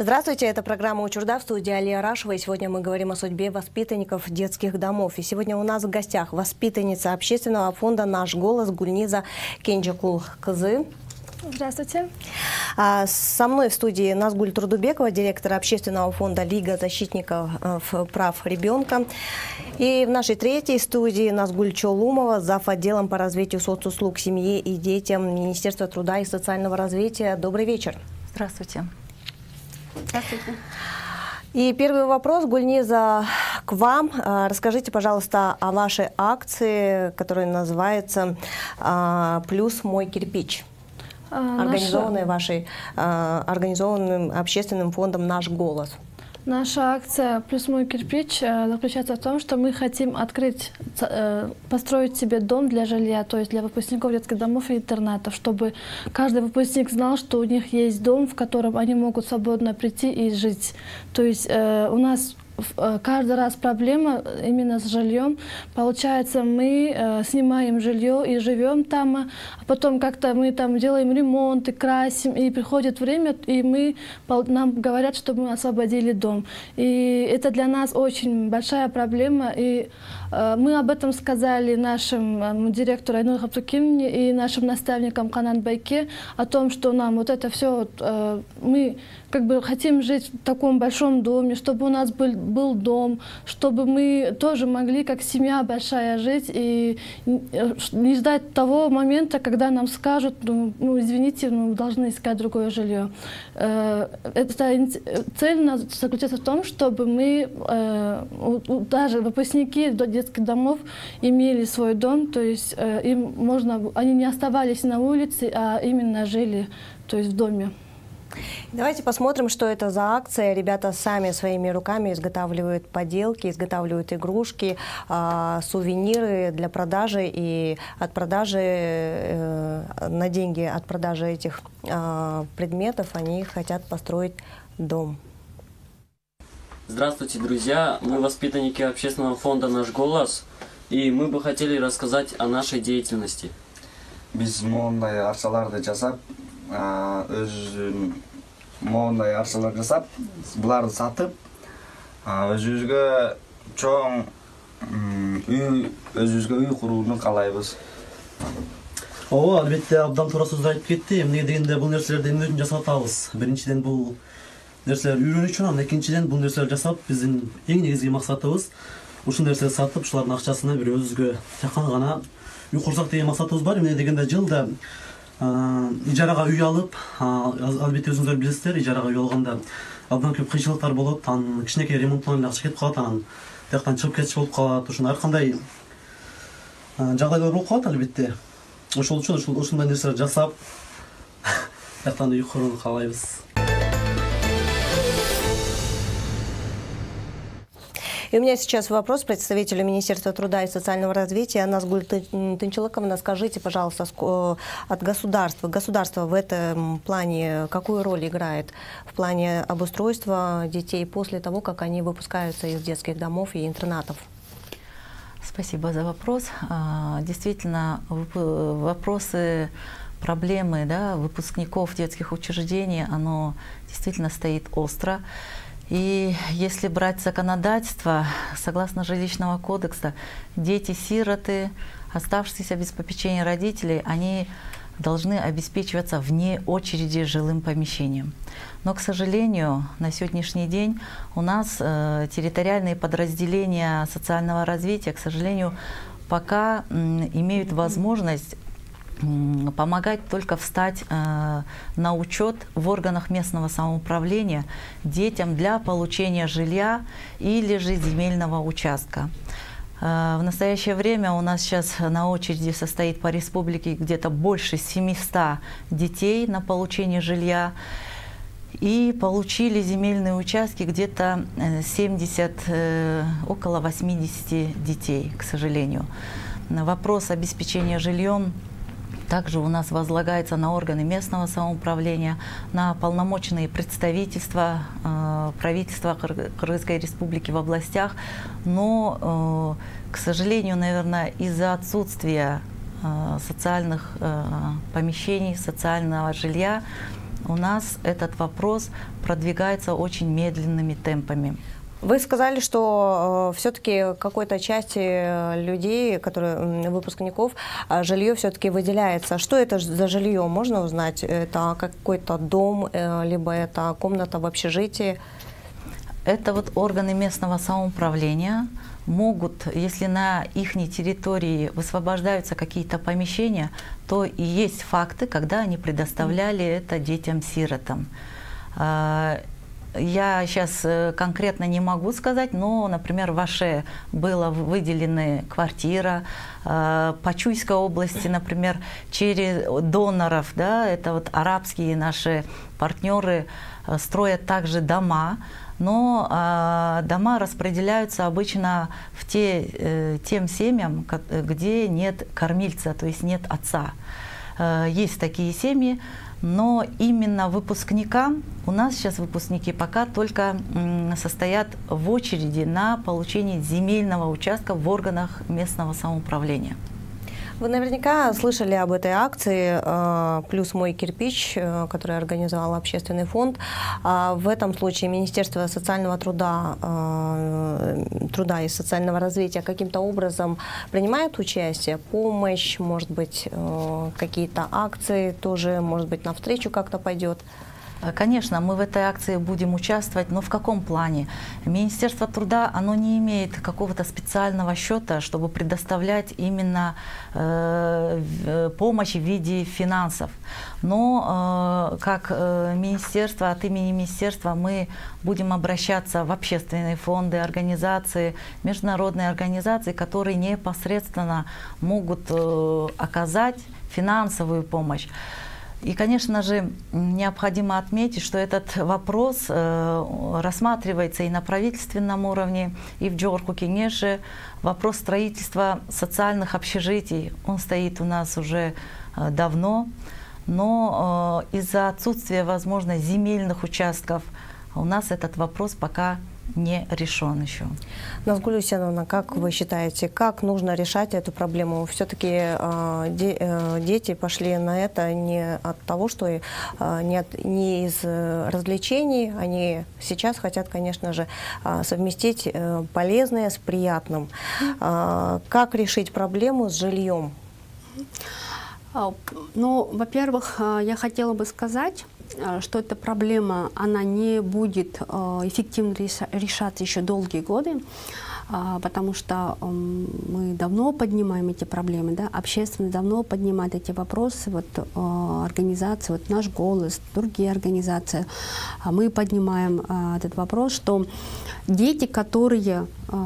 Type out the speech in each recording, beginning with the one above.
Здравствуйте, это программа «Учурда», в студии Алия Рашева. И сегодня мы говорим о судьбе воспитанников детских домов. И сегодня у нас в гостях воспитанница общественного фонда «Наш голос» Гульниза Кенджикул-Кызы. Здравствуйте. Со мной в студии Назгуль Трудубекова, директор общественного фонда «Лига защитников прав ребенка». И в нашей третьей студии Назгуль Чолумова, зав. Отделом по развитию соцуслуг семье и детям Министерства труда и социального развития. Добрый вечер. Здравствуйте. Здравствуйте. И первый вопрос, Гульниза, к вам. Расскажите, пожалуйста, о вашей акции, которая называется «Плюс мой кирпич», организованной организованным общественным фондом «Наш голос». Наша акция «Плюс мой кирпич» заключается в том, что мы хотим построить себе дом для жилья, то есть для выпускников детских домов и интернатов, чтобы каждый выпускник знал, что у них есть дом, в котором они могут свободно прийти и жить. То есть у нас каждый раз проблема именно с жильем. Получается, мы снимаем жилье и живем там, а потом как-то мы там делаем ремонт и красим, и приходит время, и нам говорят, что мы освободили дом. И это для нас очень большая проблема. И мы об этом сказали нашему директору Айнур Хабтукимовне и нашим наставникам Канан Байке, о том, что нам вот это все, мы как бы хотим жить в таком большом доме, чтобы у нас был дом, чтобы мы тоже могли как семья большая жить и не ждать того момента, когда нам скажут, ну извините, мы должны искать другое жилье. Цель заключается в том, чтобы мы, даже выпускники детских домов имели свой дом, то есть они не оставались на улице, а именно жили, то есть в доме. Давайте посмотрим, что это за акция. Ребята сами своими руками изготавливают поделки, изготавливают игрушки, сувениры для продажи. И от продажи, на деньги от продажи этих предметов они хотят построить дом. Здравствуйте, друзья! Мы воспитанники общественного фонда «Наш голос», и мы бы хотели рассказать о нашей деятельности. Biz monday arsalarda jasab, monday arsalar jasab, bularni satib, o'zimizga cho'ng o'zimizga uy quruvni qalaymiz. Albatta, abdan to'g'ri so'z aytib ketdi. Nega deganda bu narsalarni nima uchun jasab atamiz? Birinchidan bu narsalar o'rganish uchun, ikkinchidan bu narsalar jasab bizning eng negizgi maqsadimiz o'sha narsalarni satib, shularning ақшасына bir o'zimizga yaqin g'ana uy qursak degan maqsadimiz bor. Nega deganda yilda ijaraga uy olib, albatta o'zingizlar bilasizlar, ijaraga uy olganda abdan ko'p qiyinchiliklar bo'lib, kichkinakay remontlarni yaxshi ketib qoladi, yoqdan chiqib ketish bo'lib qoladi. O'shani har qanday жағдайлар bo'lib qoladi albatta. O'sha uchun o'shunday narsalar jasab, yoqdan uy qurishni qalaymiz. И у меня сейчас вопрос представителю Министерства труда и социального развития. Назгуль Тынчылыковна, скажите, пожалуйста, от государства. Государство в этом плане какую роль играет в плане обустройства детей после того, как они выпускаются из детских домов и интернатов? Спасибо за вопрос. Действительно, вопросы, проблемы, да, выпускников детских учреждений, оно действительно стоит остро. И если брать законодательство, согласно жилищного кодекса, дети-сироты, оставшиеся без попечения родителей, они должны обеспечиваться вне очереди жилым помещением. Но, к сожалению, на сегодняшний день у нас территориальные подразделения социального развития, к сожалению, пока имеют возможность помогать только встать на учет в органах местного самоуправления детям для получения жилья или же земельного участка. В настоящее время у нас сейчас на очереди состоит по республике где-то больше 700 детей на получение жилья. И получили земельные участки где-то 70, около 80 детей, к сожалению. Вопрос обеспечения жильем также у нас возлагается на органы местного самоуправления, на полномочные представительства правительства Кыргызской республики в областях. Но, к сожалению, наверное, из-за отсутствия социальных помещений, социального жилья, у нас этот вопрос продвигается очень медленными темпами. Вы сказали, что все-таки какой-то части людей, которые выпускников, жилье все-таки выделяется. Что это за жилье? Можно узнать? Это какой-то дом, либо это комната в общежитии? Это вот органы местного самоуправления могут, если на их территории высвобождаются какие-то помещения, то и есть факты, когда они предоставляли это детям-сиротам. Я сейчас конкретно не могу сказать, но, например, в Аше была выделена квартира, по Чуйской области, например, через доноров, да, это вот арабские наши партнеры строят также дома, но дома распределяются обычно в тем семьям, где нет кормильца, то есть нет отца. Есть такие семьи. Но именно выпускникам, у нас сейчас выпускники пока только состоят в очереди на получение земельного участка в органах местного самоуправления. Вы наверняка слышали об этой акции «Плюс мой кирпич», которую организовал общественный фонд. В этом случае Министерство социального труда и социального развития каким-то образом принимает участие, помощь, может быть, какие-то акции тоже, может быть, навстречу как-то пойдет? Конечно, мы в этой акции будем участвовать, но в каком плане? Министерство труда, оно не имеет какого-то специального счета, чтобы предоставлять именно помощь в виде финансов. Но как министерство, от имени министерства мы будем обращаться в общественные фонды, организации, международные организации, которые непосредственно могут оказать финансовую помощь. И, конечно же, необходимо отметить, что этот вопрос рассматривается и на правительственном уровне, и в Джорху-Кенеше. Вопрос строительства социальных общежитий, он стоит у нас уже давно, но из-за отсутствия, возможно, земельных участков у нас этот вопрос пока не решен еще. Назгуль Усеновна, как вы считаете, как нужно решать эту проблему? Все-таки дети пошли на это не от того, что не из развлечений, они сейчас хотят, конечно же, совместить полезное с приятным. Как решить проблему с жильем? Ну, во-первых, я хотела бы сказать, что эта проблема, она не будет эффективно решаться еще долгие годы, потому что мы давно поднимаем эти проблемы, да, общественность давно поднимает эти вопросы, вот организации, вот «Наш голос», другие организации, мы поднимаем этот вопрос, что дети, которые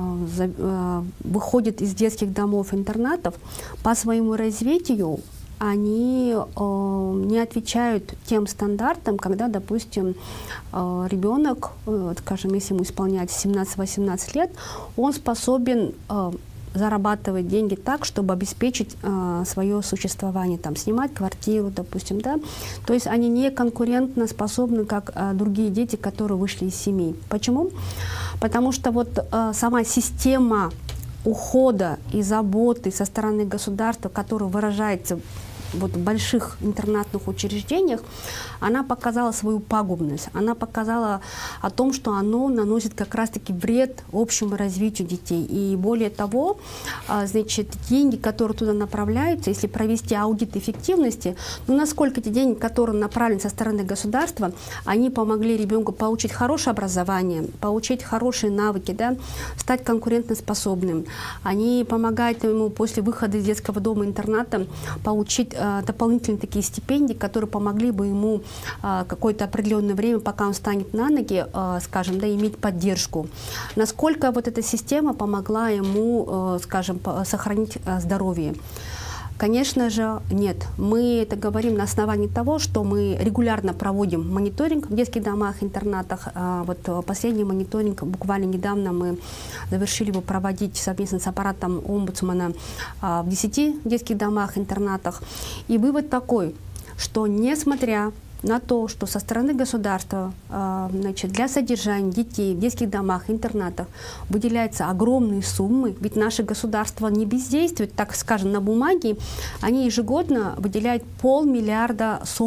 выходят из детских домов-интернатов, по своему развитию они не отвечают тем стандартам, когда, допустим, ребенок, скажем, если ему исполняется 17-18 лет, он способен зарабатывать деньги так, чтобы обеспечить свое существование, там, снимать квартиру, допустим, да. То есть они не конкурентно способны, как другие дети, которые вышли из семей. Почему? Потому что вот сама система ухода и заботы со стороны государства, которая выражается вот в больших интернатных учреждениях, она показала свою пагубность, она показала о том, что оно наносит как раз-таки вред общему развитию детей. И более того, значит, деньги, которые туда направляются, если провести аудит эффективности, ну, насколько эти деньги, которые направлены со стороны государства, они помогли ребенку получить хорошее образование, получить хорошие навыки, да, стать конкурентоспособным. Они помогают ему после выхода из детского дома-интерната получить дополнительные такие стипендии, которые помогли бы ему какое-то определенное время, пока он станет на ноги, скажем, да, иметь поддержку. Насколько вот эта система помогла ему, скажем, сохранить здоровье? Конечно же, нет. Мы это говорим на основании того, что мы регулярно проводим мониторинг в детских домах, интернатах. Вот последний мониторинг буквально недавно мы завершили его проводить совместно с аппаратом омбудсмена в 10 детских домах, интернатах. И вывод такой, что несмотря на то, что со стороны государства, значит, для содержания детей в детских домах, интернатах выделяются огромные суммы, ведь наше государство не бездействует, так скажем, на бумаге, они ежегодно выделяют 500 000 000 сомов.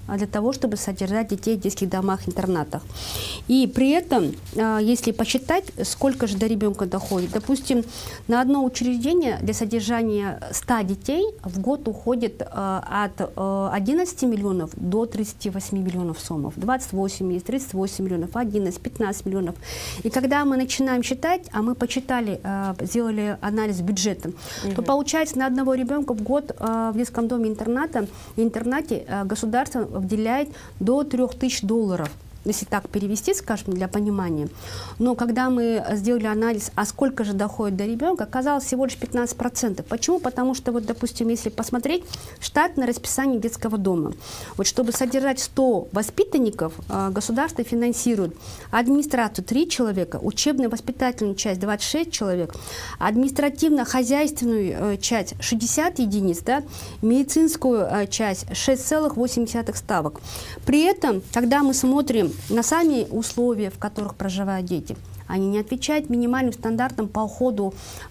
для того, чтобы содержать детей в детских домах-интернатах. И при этом, если посчитать, сколько же до ребенка доходит, допустим, на одно учреждение для содержания 100 детей в год уходит от 11 миллионов до 38 миллионов сомов. 28 есть, 38 миллионов, 11, 15 миллионов. И когда мы начинаем считать, а мы почитали, сделали анализ бюджета, то получается на одного ребенка в год в детском доме-интернате государство выделяет до $3000, если так перевести, скажем, для понимания. Но когда мы сделали анализ, а сколько же доходит до ребенка, оказалось всего лишь 15%. Почему? Потому что, вот, допустим, если посмотреть штатное расписание детского дома, вот, чтобы содержать 100 воспитанников, государство финансирует администрацию 3 человека, учебно-воспитательную часть 26 человек, административно-хозяйственную часть 60 единиц, да, медицинскую часть 6,8 ставок. При этом, когда мы смотрим на сами условия, в которых проживают дети, они не отвечают минимальным стандартам по уходу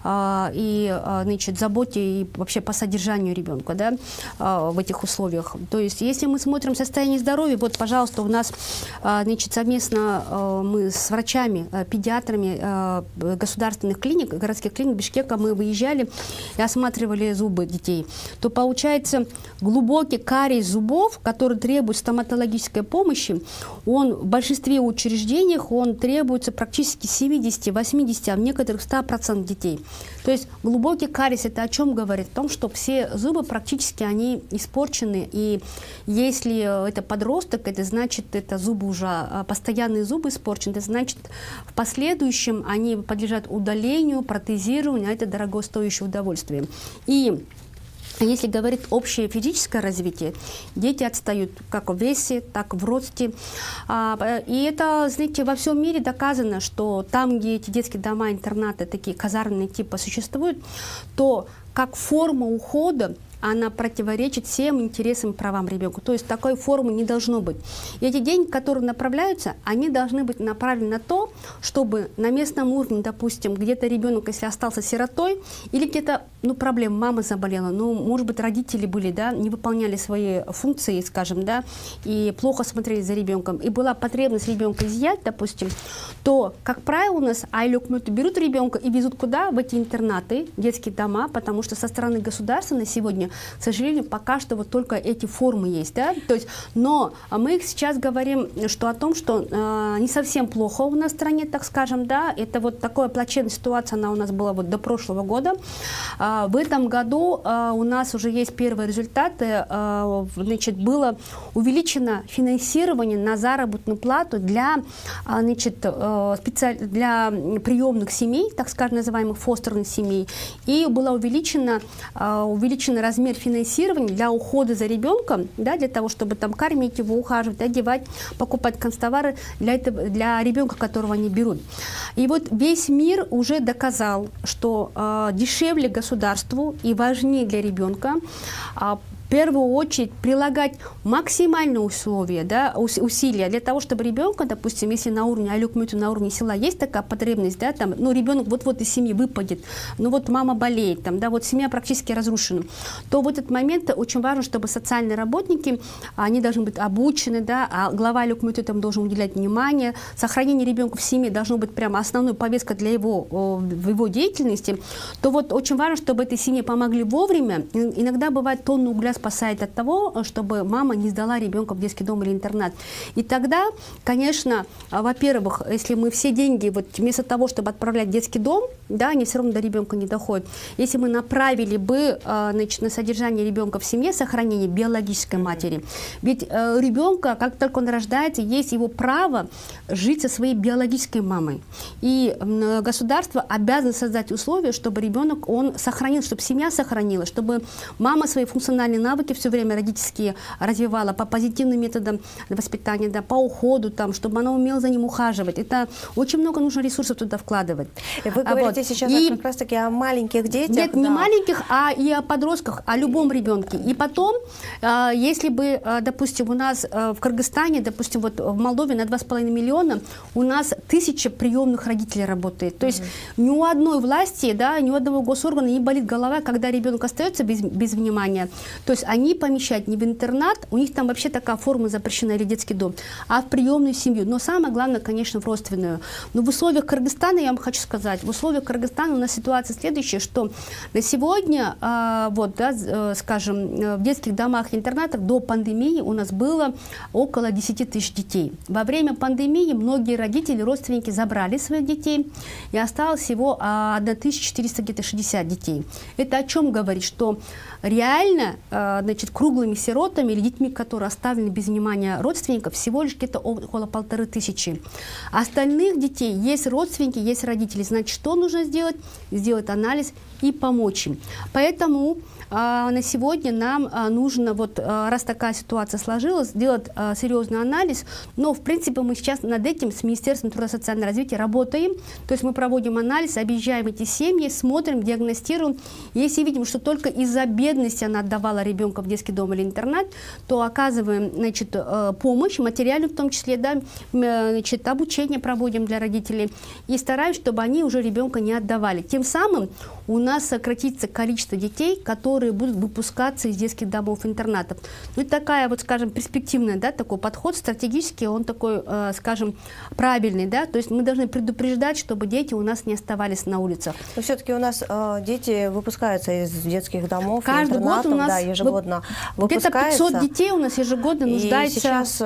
значит, заботе и вообще по содержанию ребенка, да, в этих условиях. То есть, если мы смотрим состояние здоровья, вот, пожалуйста, у нас значит, совместно мы с врачами, педиатрами государственных клиник, городских клиник Бишкека мы выезжали и осматривали зубы детей, то получается глубокий кариес зубов, который требует стоматологической помощи, он в большинстве учреждений он требуется практически 70, 80, а в некоторых 100% детей. То есть глубокий кариес это о чем говорит? О том, что все зубы практически они испорчены, и если это подросток, это значит, это зубы уже, постоянные зубы испорчены, это значит, в последующем они подлежат удалению, протезированию, а это дорогостоящее удовольствие. И если говорить общее физическое развитие, дети отстают как в весе, так и в росте. И это, знаете, во всем мире доказано, что там, где эти детские дома-интернаты, такие казарменные типа существуют, то как форма ухода она противоречит всем интересам и правам ребенка. То есть такой формы не должно быть. И эти деньги, которые направляются, они должны быть направлены на то, чтобы на местном уровне, допустим, где-то ребенок, если остался сиротой, или где-то, проблема, мама заболела, может быть, родители были, да, не выполняли свои функции, скажем, да, и плохо смотрели за ребенком, и была потребность ребенка изъять, допустим, то, как правило, у нас айлюкмёты берут ребенка и везут куда? В эти интернаты, детские дома, потому что со стороны государства на сегодня, к сожалению, пока что вот только эти формы есть, да, то есть, но мы сейчас говорим, что о том, что не совсем плохо у нас в стране, так скажем, да, это вот такая плачевная ситуация, она у нас была вот до прошлого года. В этом году у нас уже есть первые результаты, значит, было увеличено финансирование на заработную плату для, значит, для приемных семей, так скажем, называемых фостерных семей, и было увеличено размер финансирования для ухода за ребенком, да, для того, чтобы там кормить его, ухаживать, одевать, покупать канцтовары для ребенка, которого они берут. И вот весь мир уже доказал, что дешевле государству и важнее для ребенка в первую очередь прилагать максимальные условия, да, усилия для того, чтобы ребенка, допустим, если на уровне айлюкмёту, на уровне села есть такая потребность, да, там, ребенок вот-вот из семьи выпадет, вот мама болеет, там, да, вот семья практически разрушена, то в этот момент очень важно, чтобы социальные работники, они должны быть обучены, да, а глава айлюкмёту там должен уделять внимание, сохранение ребенка в семье должно быть прямо основной повесткой для в его деятельности, то вот очень важно, чтобы этой семье помогли вовремя. Иногда бывает тонна угля спасает от того, чтобы мама не сдала ребенка в детский дом или интернат. И тогда, конечно, во-первых, если мы все деньги, вот вместо того, чтобы отправлять в детский дом, да, они все равно до ребенка не доходят. Если мы направили бы, значит, на содержание ребенка в семье, сохранение биологической матери, ведь ребенка, как только он рождается, есть его право жить со своей биологической мамой. И государство обязано создать условия, чтобы ребенок, он сохранил, чтобы семья сохранила, чтобы мама свои функциональные навыки все время родительские развивала по позитивным методам воспитания, да, по уходу, там, чтобы она умела за ним ухаживать. Это очень много нужно ресурсов туда вкладывать. Вы говорите сейчас как раз-таки о маленьких детях? Нет, не маленьких, а и о подростках, о любом ребенке. И потом, если бы, допустим, у нас в Кыргызстане, допустим, вот в Молдове на 2,5 миллиона у нас 1000 приемных родителей работает. То есть ни у одной власти, да, ни у одного госоргана не болит голова, когда ребенок остается без внимания. То есть они помещают не в интернат, у них там вообще такая форма запрещена, или детский дом, а в приемную семью. Но самое главное, конечно, в родственную. Но в условиях Кыргызстана, я вам хочу сказать, в условиях Кыргызстана у нас ситуация следующая, что на сегодня, скажем, в детских домах и интернатах до пандемии у нас было около 10 тысяч детей. Во время пандемии многие родители, родственники забрали своих детей, и осталось всего 1460 детей. Это о чем говорит? Что реально, значит, круглыми сиротами или детьми, которые оставлены без внимания родственников, всего лишь где-то около 1500. А остальных детей есть родственники, есть родители. Значит, что нужно сделать? Сделать анализ и помочь им. Поэтому на сегодня нам нужно, вот раз такая ситуация сложилась, сделать серьезный анализ. Но, в принципе, мы сейчас над этим с Министерством труда и социального развития работаем. То есть мы проводим анализ, объезжаем эти семьи, смотрим, диагностируем. Если видим, что только из-за бедности она отдавала ребенка в детский дом или интернат, то оказываем, значит, помощь, материальную в том числе, да, значит, обучение проводим для родителей и стараемся, чтобы они уже ребенка не отдавали. Тем самым у нас сократится количество детей, которые будут выпускаться из детских домов-интернатов. Ну, это такая, вот, скажем, перспективная, да, такой подход стратегический, он такой, скажем, правильный, да, то есть мы должны предупреждать, чтобы дети у нас не оставались на улицах. Но все-таки у нас дети выпускаются из детских домов, каждый интернатов, год у нас да, ежегодно выпускаются. Где-то 500 детей у нас ежегодно нуждается. И сейчас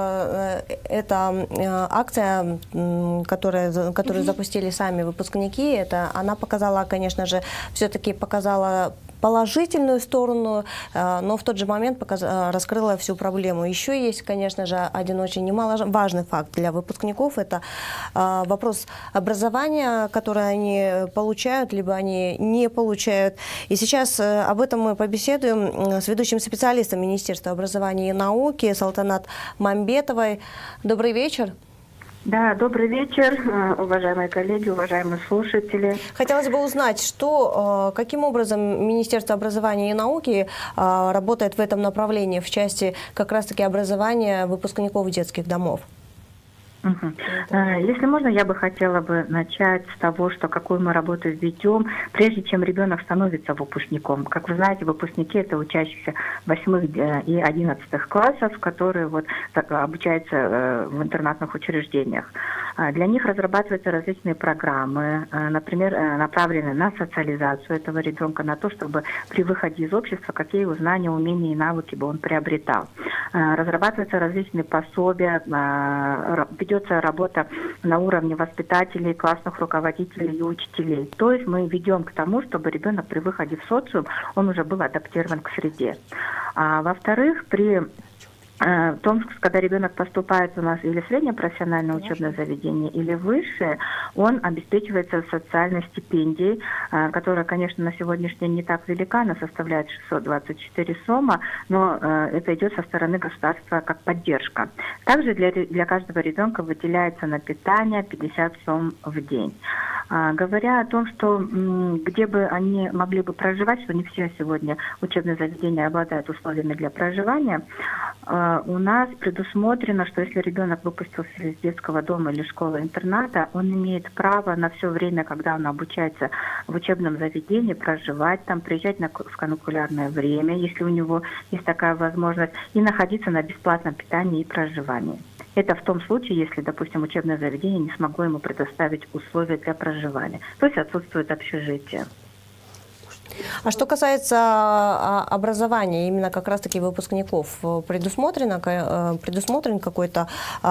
эта акция, которую запустили сами выпускники, она показала, конечно же, все-таки показала положительную сторону, но в тот же момент раскрыла всю проблему. Еще есть, конечно же, один очень немаловажный факт для выпускников. Это вопрос образования, которое они получают, либо они не получают. И сейчас об этом мы побеседуем с ведущим специалистом Министерства образования и науки Салтанат Мамбетовой. Добрый вечер. Да, добрый вечер, уважаемые коллеги, уважаемые слушатели. Хотелось бы узнать, каким образом Министерство образования и науки работает в этом направлении, в части как раз-таки образования выпускников детских домов. Если можно, я бы хотела начать с того, что какую мы работу ведем, прежде чем ребенок становится выпускником. Как вы знаете, выпускники — это учащиеся 8 и 11 классов, которые обучаются в интернатных учреждениях. Для них разрабатываются различные программы, например, направленные на социализацию этого ребенка, на то, чтобы при выходе из общества какие знания, умения и навыки бы он приобретал. Разрабатываются различные пособия, ведется работа на уровне воспитателей, классных руководителей и учителей. То есть мы ведем к тому, чтобы ребенок при выходе в социум, он уже был адаптирован к среде. Во-вторых, при том, когда ребенок поступает у нас или в среднее профессиональное учебное заведение, или высшее, он обеспечивается социальной стипендией, которая, конечно, на сегодняшний день не так велика, она составляет 624 сома, но это идет со стороны государства как поддержка. Также для каждого ребенка выделяется на питание 50 сом в день. Говоря о том, что где бы они могли бы проживать, что не все сегодня учебные заведения обладают условиями для проживания, у нас предусмотрено, что если ребенок выпустился из детского дома или школы-интерната, он имеет право на все время, когда он обучается в учебном заведении, проживать там, приезжать в каникулярное время, если у него есть такая возможность, и находиться на бесплатном питании и проживании. Это в том случае, если, допустим, учебное заведение не смогло ему предоставить условия для проживания, то есть отсутствует общежитие. А что касается образования, именно как раз-таки выпускников, предусмотрен какой-то,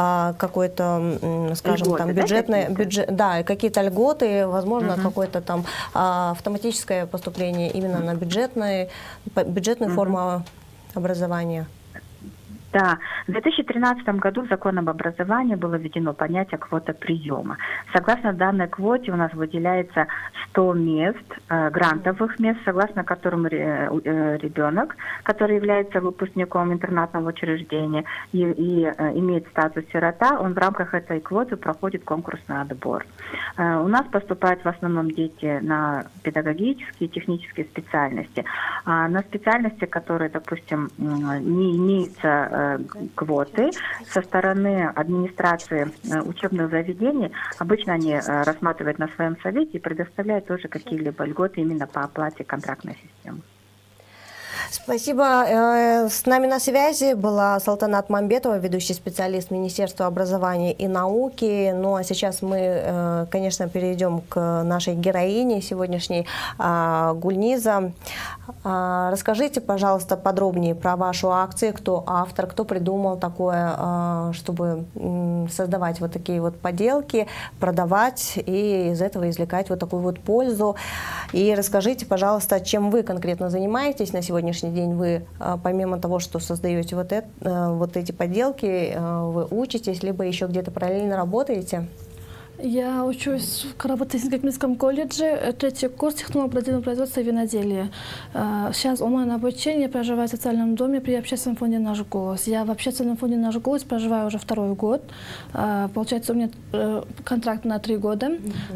скажем, льготы, там, бюджет, какие-то льготы, возможно, какое-то там автоматическое поступление именно на бюджетную форму образования? Да, в 2013 году в закон об образовании было введено понятие квота приема. Согласно данной квоте у нас выделяется 100 мест, грантовых мест, согласно которым ребенок, который является выпускником интернатного учреждения и имеет статус сирота, он в рамках этой квоты проходит конкурсный отбор. У нас поступают в основном дети на педагогические и технические специальности. А на специальности, которые, допустим, не имеются квоты, со стороны администрации учебных заведений обычно они рассматривают на своем совете и предоставляют тоже какие-либо льготы именно по оплате контрактной системы. Спасибо. С нами на связи была Салтанат Мамбетова, ведущий специалист Министерства образования и науки. Ну а сейчас мы, конечно, перейдем к нашей героине сегодняшней, Гульниза. Расскажите, пожалуйста, подробнее про вашу акцию, кто автор, кто придумал такое, чтобы создавать вот такие вот поделки, продавать и из этого извлекать вот такую вот пользу. И расскажите, пожалуйста, чем вы конкретно занимаетесь на сегодняшний день. Вы, помимо того, что создаете вот эти поделки, вы учитесь, либо еще где-то параллельно работаете? Я учусь в Карабатинском колледже, 3-й курс технолого производства и виноделия. Сейчас онлайн обучение, проживаю в социальном доме при общественном фонде «Наш голос». Я в общественном фонде «Наш голос» проживаю уже 2-й год. Получается, у меня контракт на 3 года.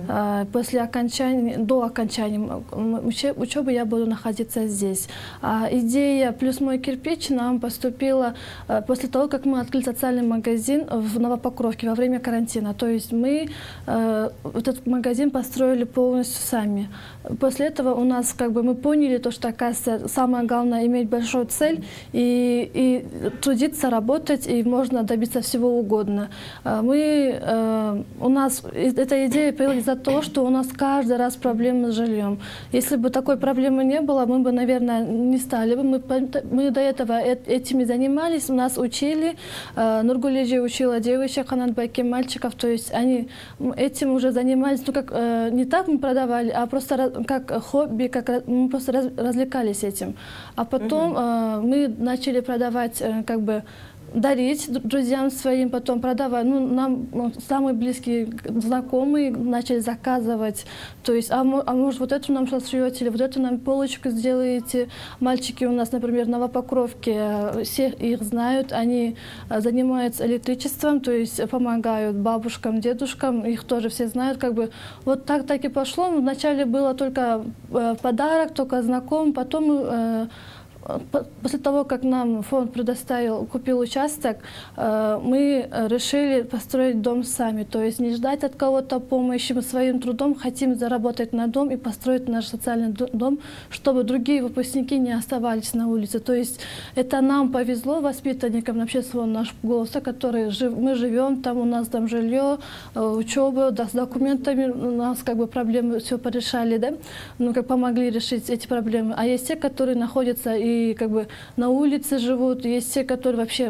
До окончания учебы я буду находиться здесь. Идея «Плюс мой кирпич» нам поступила после того, как мы открыли социальный магазин в Новопокровке во время карантина. То есть мы этот магазин построили полностью сами. После этого у нас мы поняли, что, оказывается, самое главное иметь большую цель и трудиться, работать, и можно добиться всего угодно. У нас эта идея появилась из-за того, что у нас каждый раз проблемы с жильем. Если бы такой проблемы не было, мы бы, наверное, не стали бы. Мы до этого этими занимались, нас учили. Нургулежи учила девочек, Хананбайки мальчиков, то есть они этим уже занимались, не так мы продавали, а просто как хобби, мы просто развлекались этим. А потом мы начали продавать, дарить друзьям своим, потом продавать. Нам самые близкие знакомые начали заказывать. То есть, может, вот эту нам сошьете, или вот эту нам полочку сделаете. Мальчики у нас, например, в Новопокровке, все их знают, они занимаются электричеством, то есть помогают бабушкам, дедушкам, их тоже все знают. Вот так и пошло. Вначале было только подарок, только знаком, потом после того, как нам фонд купил участок, мы решили построить дом сами. То есть не ждать от кого-то помощи, мы своим трудом хотим заработать на дом и построить наш социальный дом, чтобы другие выпускники не оставались на улице. То есть это нам повезло, воспитанникам общественного «Наш голос», которые мы живем, там у нас там жилье, учеба, с документами у нас проблемы все порешали, да? Помогли решить эти проблемы. А есть те, которые находятся и на улице живут, есть те, которые вообще,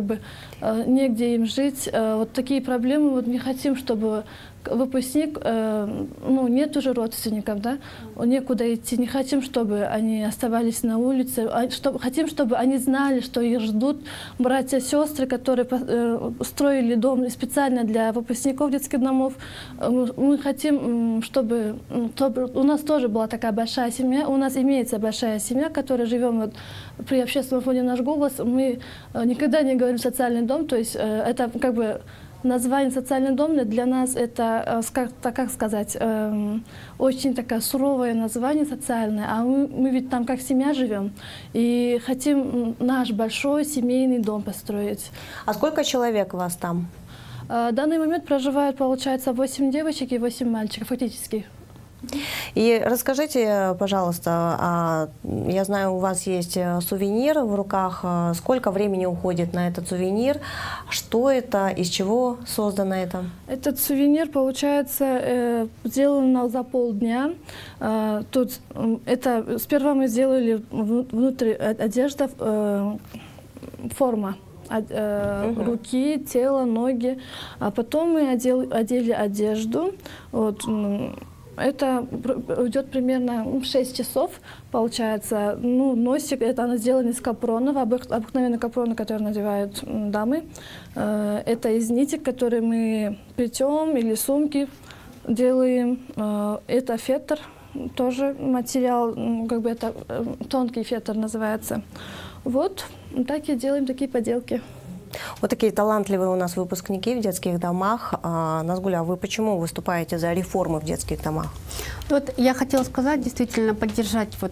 негде им жить. Вот такие проблемы не хотим, чтобы выпускник, нет уже родственников, да, некуда идти. Не хотим, чтобы они оставались на улице. Хотим, чтобы они знали, что их ждут братья и сестры, которые строили дом специально для выпускников детских домов. Мы хотим, чтобы у нас тоже была такая большая семья. У нас имеется большая семья, которая живем при общественном фонде «Наш голос». Мы никогда не говорим «социальный дом», то есть это название «социальный дом» для нас это, как сказать, очень такое суровое название социальное, а мы ведь там как семья живем и хотим наш большой семейный дом построить. А сколько человек у вас там? В данный момент проживают, получается, 8 девочек и 8 мальчиков фактически. И расскажите, пожалуйста, я знаю, у вас есть сувенир в руках. Сколько времени уходит на этот сувенир? Что это? Из чего создано это? Этот сувенир, получается, сделан за полдня. Сперва мы сделали внутри одежда, форма. Руки, тело, ноги. А потом мы одели одежду. Это уйдет примерно 6 часов, получается. Носик, она сделана из капрона, обыкновенный капрон, который надевают дамы. Это из ниток, которые мы плетем, или сумки делаем. Это фетр, тоже материал, это тонкий фетр называется. Вот, так и делаем такие поделки. Вот такие талантливые у нас выпускники в детских домах. Назгуль, а вы почему выступаете за реформы в детских домах? Вот я хотела сказать, действительно поддержать вот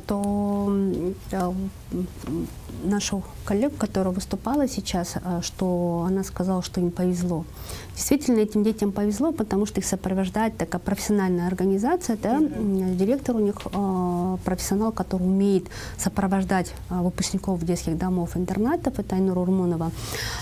нашу коллегу, которая выступала сейчас, что она сказала, что им повезло. Действительно, этим детям повезло, потому что их сопровождает такая профессиональная организация, да? Директор у них профессионал, который умеет сопровождать выпускников детских домов-интернатов, это Айнур Урмонова.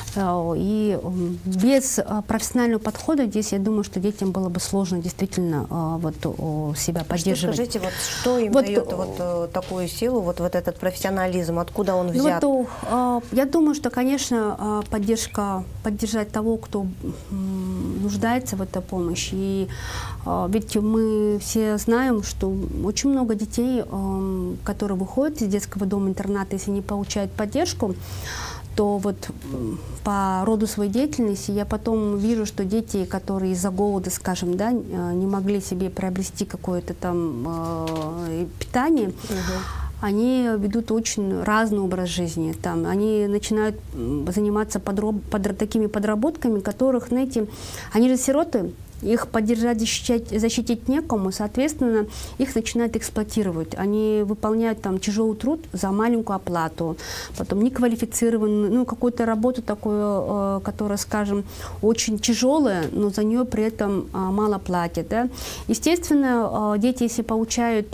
И без профессионального подхода здесь, я думаю, что детям было бы сложно действительно вот себя поддерживать. Что, скажите, вот, что им дает вот такую силу, вот этот профессионализм, откуда он взят? Я думаю, что, конечно, поддержать того, кто нуждается в этой помощи. И ведь мы все знаем, что очень много детей, которые выходят из детского дома-интерната, если не получают поддержку, то вот по роду своей деятельности я потом вижу, что дети, которые из-за голода, скажем, да, не могли себе приобрести какое-то там питание, они ведут очень разный образ жизни. Там, они начинают заниматься такими подработками, которых, знаете, они же сироты, их поддержать, защитить некому, соответственно, их начинают эксплуатировать. Они выполняют там тяжелый труд за маленькую оплату, потом неквалифицированную, ну, какую-то работу такую, которая, скажем, очень тяжелая, но за нее при этом мало платят. Да? Естественно, дети, если получают,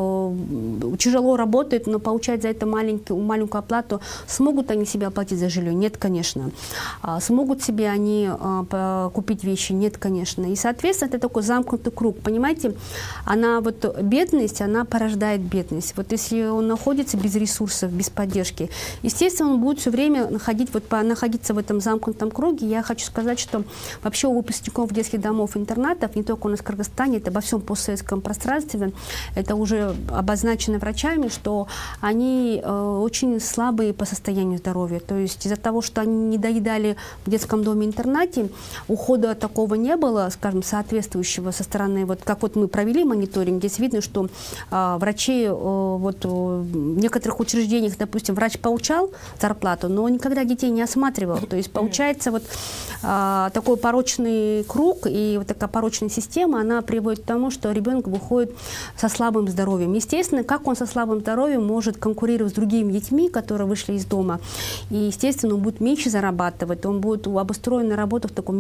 тяжело работают, но получают за это маленькую оплату, смогут они себе оплатить за жилье? Нет, конечно. Смогут себе они купить вещи? Нет, конечно. И, соответственно, это такой замкнутый круг, понимаете? Бедность, она порождает бедность. Вот если он находится без ресурсов, без поддержки, естественно, он будет все время находиться в этом замкнутом круге. Я хочу сказать, что вообще у выпускников детских домов-интернатов, не только у нас в Кыргызстане, это во всем постсоветском пространстве, это уже обозначено врачами, что они очень слабые по состоянию здоровья. То есть из-за того, что они не доедали в детском доме-интернате, ухода такого не было, скажем, соответствующего со стороны, вот как вот мы провели мониторинг, здесь видно, что врачи в некоторых учреждениях, допустим, врач получал зарплату, но никогда детей не осматривал. То есть получается такой порочный круг и вот такая порочная система, она приводит к тому, что ребенок выходит со слабым здоровьем. Естественно, как он со слабым здоровьем может конкурировать с другими детьми, которые вышли из дома, и, естественно, он будет меньше зарабатывать, он будет обустроен на работах в таком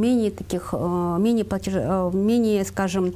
менее, скажем,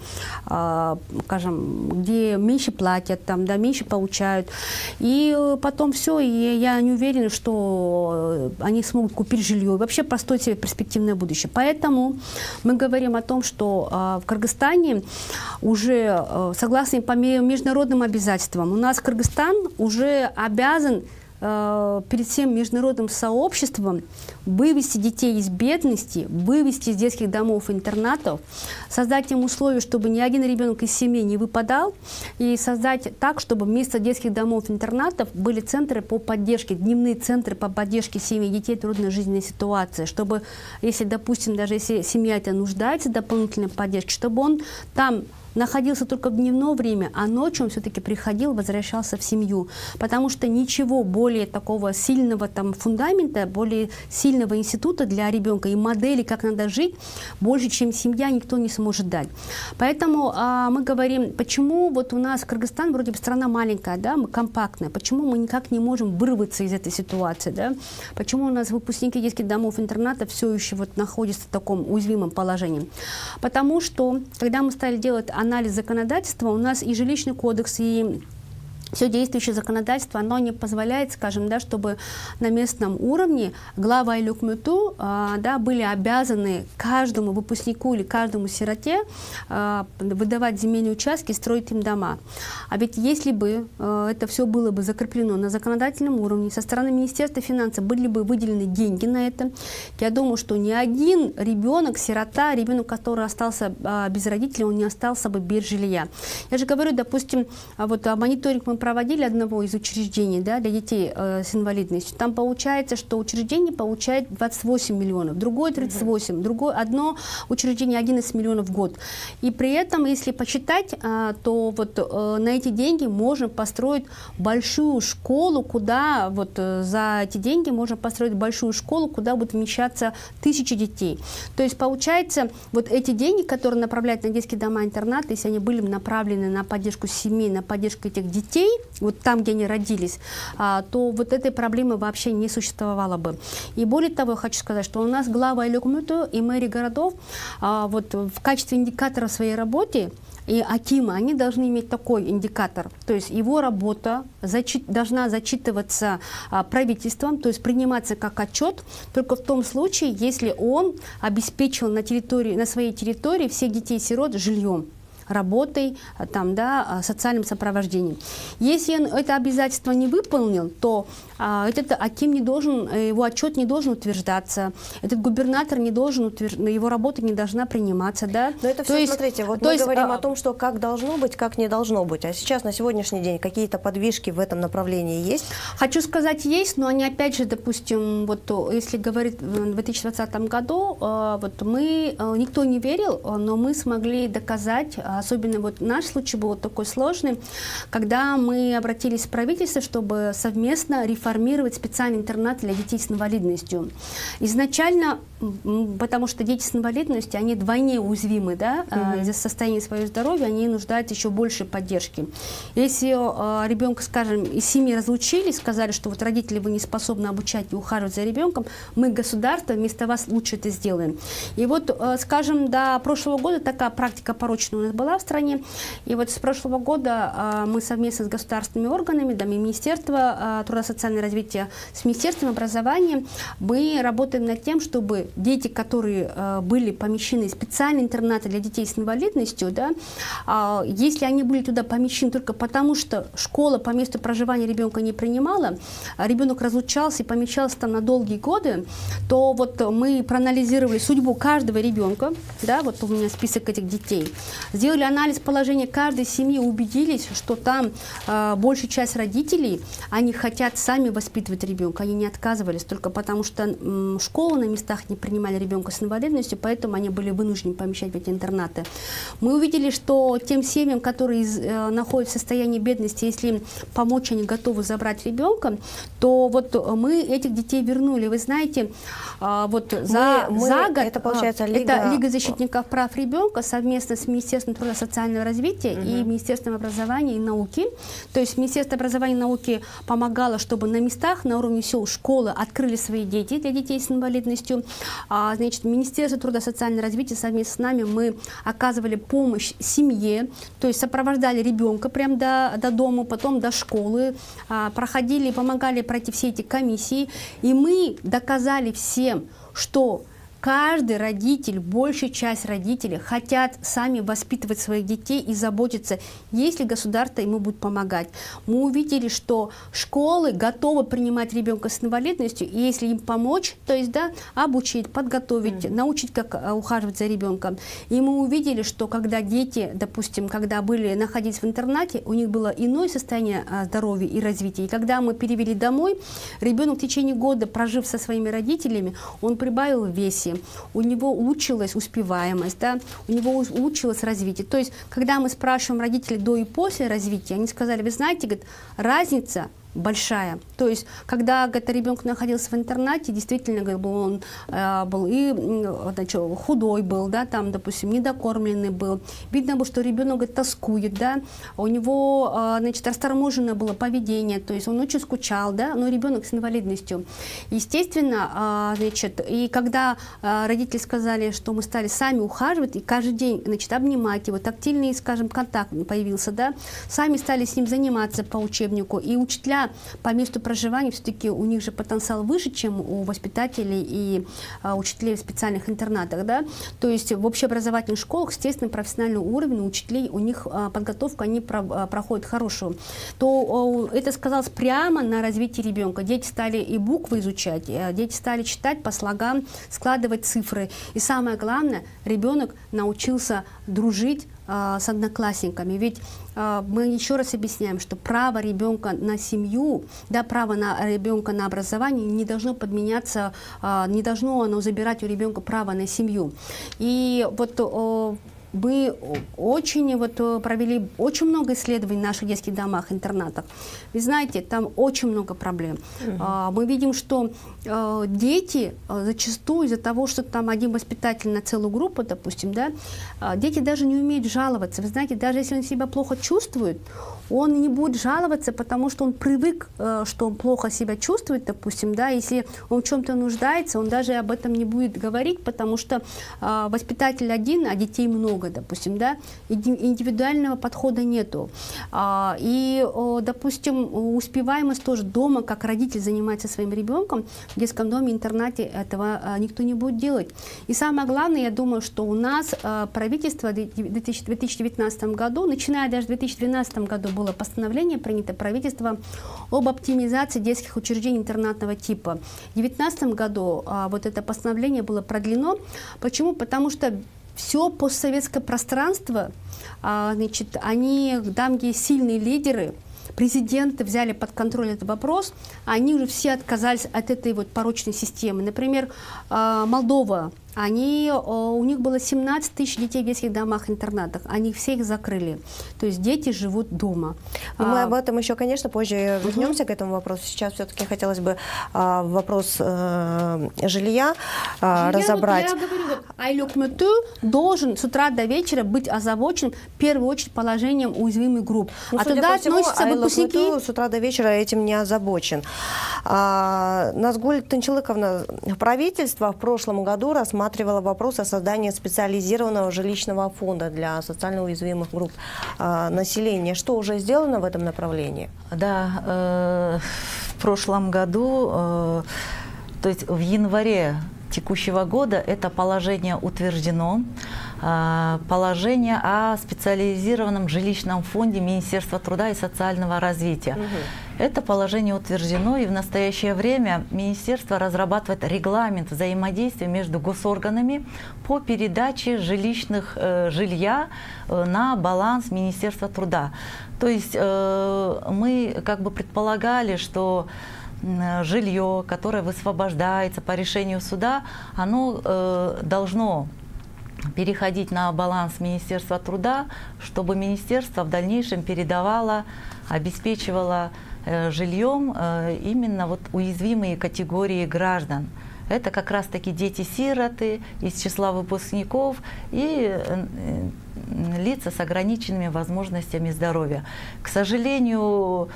где меньше платят, там, да, меньше получают. И потом все, и я не уверена, что они смогут купить жилье и вообще построить себе перспективное будущее. Поэтому мы говорим о том, что в Кыргызстане уже, согласно по международным обязательствам, у нас Кыргызстан уже обязан перед всем международным сообществом вывести детей из бедности, вывести из детских домов-интернатов, создать им условия, чтобы ни один ребенок из семьи не выпадал, и создать так, чтобы вместо детских домов-интернатов были центры по поддержке, дневные центры по поддержке семьи детей в трудной жизненной ситуации, чтобы, если, допустим, даже если семья это нуждается в дополнительной поддержке, чтобы он там находился только в дневное время, а ночью он все-таки приходил, возвращался в семью. Потому что ничего более такого сильного там фундамента, более сильного института для ребенка и модели, как надо жить, больше, чем семья, никто не сможет дать. Поэтому мы говорим, почему вот у нас Кыргызстан вроде бы страна маленькая, да, мы компактная, почему мы никак не можем вырваться из этой ситуации, да? Почему у нас выпускники детских домов-интерната все еще вот находятся в таком уязвимом положении? Потому что, когда мы стали делать анализ законодательства, у нас и жилищный кодекс, и все действующее законодательство, оно не позволяет, скажем, да, чтобы на местном уровне глава или укмюту, да, были обязаны каждому выпускнику или каждому сироте выдавать земельные участки, строить им дома. А ведь если бы это все было бы закреплено на законодательном уровне, со стороны Министерства финансов были бы выделены деньги на это, я думаю, что ни один ребенок, сирота, ребенок, который остался без родителей, он не остался бы без жилья. Я же говорю, допустим, вот мониторинг мы мы проводили одного из учреждений, да, для детей с инвалидностью, там получается, что учреждение получает 28 миллионов, другое 38, одно учреждение 11 миллионов в год. И при этом, если посчитать, то вот на эти деньги можно построить большую школу, куда вот за эти деньги можно построить большую школу, куда будут вмещаться 1000 детей. То есть получается, вот эти деньги, которые направляют на детские дома-интернаты, если они были направлены на поддержку семей, на поддержку этих детей, вот там, где они родились, то вот этой проблемы вообще не существовало бы. И более того, я хочу сказать, что у нас глава Илюкмюту и мэрии городов вот в качестве индикатора в своей работе и акимы, они должны иметь такой индикатор. То есть его работа должна зачитываться правительством, то есть приниматься как отчет только в том случае, если он обеспечил на своей территории всех детей-сирот жильем, работой, там, да, социальным сопровождением. Если он это обязательство не выполнил, то этот аким не должен, его отчет не должен утверждаться, этот губернатор не должен его работа не должна приниматься. Да? Но это все, смотрите, вот мы говорим о том, что как должно быть, как не должно быть. А сейчас, на сегодняшний день, какие-то подвижки в этом направлении есть? Хочу сказать, есть, но они опять же, допустим, вот если говорить в 2020 году, вот мы, никто не верил, но мы смогли доказать, особенно вот наш случай был такой сложный, когда мы обратились в правительство, чтобы совместно реформировать специальный интернат для детей с инвалидностью. Изначально, потому что дети с инвалидностью, они вдвойне уязвимы, да, из-за состояния своего здоровья, они нуждаются еще больше поддержки. Если ребенка, скажем, из семьи разлучили, сказали, что вот родители, вы не способны обучать и ухаживать за ребенком, мы, государство, вместо вас лучше это сделаем. И вот, скажем, до прошлого года такая практика порочная у нас была в стране. И вот с прошлого года мы совместно с государственными органами, да, Министерство труда и социального развития, с Министерством образования, мы работаем над тем, чтобы дети, которые были помещены в специальные интернаты для детей с инвалидностью, да, если они были туда помещены только потому, что школа по месту проживания ребенка не принимала, ребенок разлучался и помещался там на долгие годы, то вот мы проанализировали судьбу каждого ребенка, да, вот у меня список этих детей, сделали анализ положения каждой семьи, убедились, что там большая часть родителей, они хотят сами воспитывать ребенка, они не отказывались, только потому что школы на местах не принимали ребенка с инвалидностью, поэтому они были вынуждены помещать в эти интернаты. Мы увидели, что тем семьям, которые находятся в состоянии бедности, если им помочь, они готовы забрать ребенка, то вот мы этих детей вернули. Вы знаете, вот за год, это, получается, это Лига защитников прав ребенка совместно с Министерством труда и социального развития и Министерством образования и науки. То есть Министерство образования и науки помогало, чтобы на местах, на уровне сел, школы открыли свои дети для детей с инвалидностью. Значит, Министерство труда и социального развития совместно с нами мы оказывали помощь семье, то есть сопровождали ребенка прямо до дома, потом до школы, проходили, помогали пройти все эти комиссии. И мы доказали всем, что каждый родитель, большая часть родителей хотят сами воспитывать своих детей и заботиться, если государство ему будет помогать. Мы увидели, что школы готовы принимать ребенка с инвалидностью, и если им помочь, то есть, да, обучить, подготовить, научить, как ухаживать за ребенком. И мы увидели, что когда дети, допустим, когда находились в интернате, у них было иное состояние здоровья и развития. И когда мы перевели домой, ребенок в течение года, прожив со своими родителями, он прибавил в весе. У него улучшилась успеваемость, да, у него улучшилось развитие. То есть, когда мы спрашиваем родителей до и после развития, они сказали, вы знаете, говорит, разница большая. То есть, когда ребенок находился в интернате, действительно, он был и худой был, да, там, допустим, недокормленный был. Видно было, что ребенок тоскует, да, у него, значит, расторможенное было поведение, то есть он очень скучал, да, но ребенок с инвалидностью. Естественно, значит, и когда родители сказали, что мы стали сами ухаживать и каждый день, значит, обнимать его, тактильный, скажем, контакт появился, да, сами стали с ним заниматься по учебнику, и учителя по месту проживания, все-таки у них же потенциал выше, чем у воспитателей и учителей в специальных интернатах, да, то есть в общеобразовательных школах, естественно, профессиональный уровень у учителей, у них подготовку, они проходят хорошую, то это сказалось прямо на развитии ребенка. Дети стали и буквы изучать, дети стали читать по слогам, складывать цифры, и самое главное, ребенок научился дружить с одноклассниками. Ведь мы еще раз объясняем, что право ребенка на семью, да, право на ребенка на образование не должно подменяться, не должно оно забирать у ребенка право на семью. И вот мы провели очень много исследований в наших детских домах, интернатах. Вы знаете, там очень много проблем. Мы видим, что дети зачастую из-за того, что там один воспитатель на целую группу, допустим, да, дети даже не умеют жаловаться. Вы знаете, даже если он себя плохо чувствует, он не будет жаловаться, потому что он привык, что он плохо себя чувствует, допустим, да, если он в чем-то нуждается, он даже об этом не будет говорить, потому что воспитатель один, а детей много, допустим, да, индивидуального подхода нету. И, допустим, успеваемость тоже дома, как родитель занимается своим ребенком, в детском доме, интернате этого никто не будет делать. И самое главное, я думаю, что у нас правительство в 2019 году, начиная даже в 2012 году, было постановление принято правительством об оптимизации детских учреждений интернатного типа. В 2019 году вот это постановление было продлено. Почему? Потому что все постсоветское пространство, значит, они, там, где сильные лидеры, президенты взяли под контроль этот вопрос, они уже все отказались от этой вот порочной системы. Например, Молдова. У них было 17 тысяч детей в детских домах-интернатах. Они все их закрыли. То есть дети живут дома. Мы об этом еще, конечно, позже вернемся к этому вопросу. Сейчас все-таки хотелось бы вопрос жилья разобрать. Вот я говорю, Айлюк-Мюту должен с утра до вечера быть озабочен в первую очередь положением уязвимых групп. Ну, туда относятся выпускники. С утра до вечера этим не озабочен. Назгуль Тынчылыковна, правительство в прошлом году рассматривало вопрос о создании специализированного жилищного фонда для социально уязвимых групп населения. Что уже сделано в этом направлении? Да, в прошлом году, то есть в январе текущего года это положение утверждено, положение о специализированном жилищном фонде Министерства труда и социального развития. Это положение утверждено, и в настоящее время Министерство разрабатывает регламент взаимодействия между госорганами по передаче жилья на баланс Министерства труда. То есть мы как бы предполагали, что жилье, которое высвобождается по решению суда, оно должно переходить на баланс Министерства труда, чтобы министерство в дальнейшем передавало, обеспечивало жильем именно вот уязвимые категории граждан. Это как раз-таки дети-сироты из числа выпускников и лица с ограниченными возможностями здоровья. К сожалению,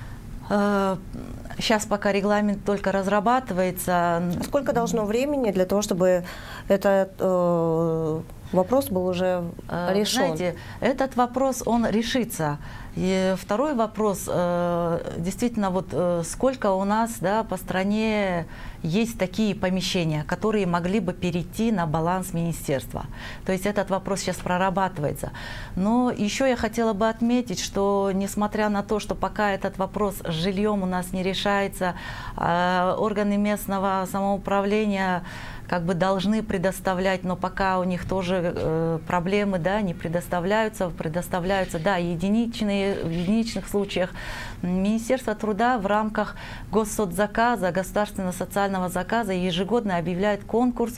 сейчас пока регламент только разрабатывается. Сколько должно времени для того, чтобы этот вопрос был уже решен? Знаете, этот вопрос, он решится. И второй вопрос, действительно, вот сколько у нас, да, по стране есть такие помещения, которые могли бы перейти на баланс министерства. То есть этот вопрос сейчас прорабатывается. Но еще я хотела бы отметить, что несмотря на то, что пока этот вопрос с жильем у нас не решается, органы местного самоуправления как бы должны предоставлять, но пока у них тоже проблемы, да, не предоставляются, да, в единичных случаях. Министерство труда в рамках госсоцзаказа, государственного социального заказа ежегодно объявляет конкурс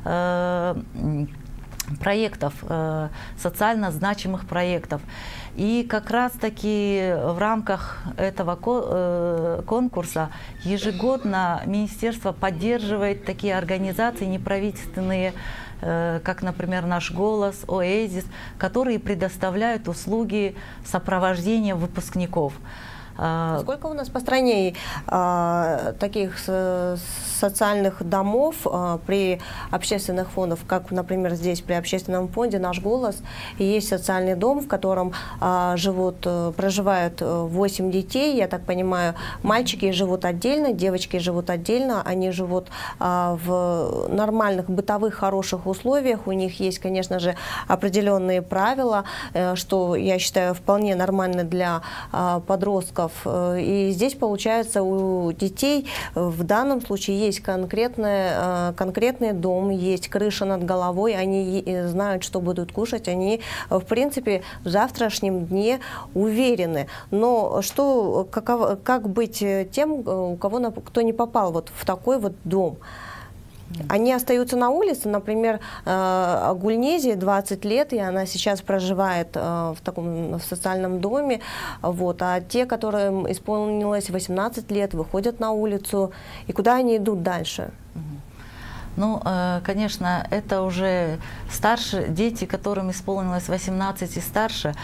проектов, социально значимых проектов. И как раз-таки в рамках этого конкурса ежегодно министерство поддерживает такие организации неправительственные, как, например, «Наш голос», «Оазис», которые предоставляют услуги сопровождения выпускников. Сколько у нас по стране таких социальных домов при общественных фондах, как, например, здесь при общественном фонде «Наш голос», и есть социальный дом, в котором проживают 8 детей, я так понимаю, мальчики живут отдельно, девочки живут отдельно, они живут в нормальных бытовых хороших условиях, у них есть, конечно же, определенные правила, что, я считаю, вполне нормально для подростков. И здесь, получается, у детей в данном случае есть есть конкретный дом, есть крыша над головой, они знают, что будут кушать, они, в принципе, в завтрашнем дне уверены. Но как быть тем, кто не попал вот в такой вот дом? Они остаются на улице, например, Гульнезе 20 лет, и она сейчас проживает в социальном доме, вот, а те, которым исполнилось 18 лет, выходят на улицу, и куда они идут дальше? Ну, конечно, это уже старше, дети, которым исполнилось 18 и старше,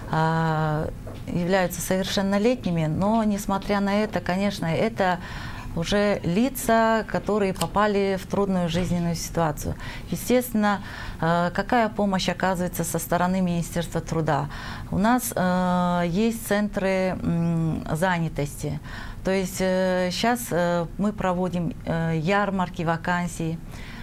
являются совершеннолетними, но, несмотря на это, конечно, это уже лица, которые попали в трудную жизненную ситуацию. Естественно, какая помощь оказывается со стороны Министерства труда? У нас есть центры занятости. То есть сейчас мы проводим ярмарки, вакансий,